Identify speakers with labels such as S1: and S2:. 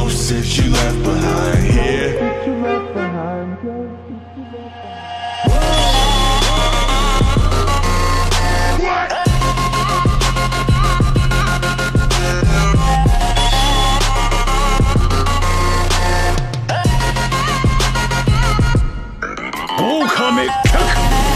S1: ghosts that you left behind here.
S2: Okame Tech!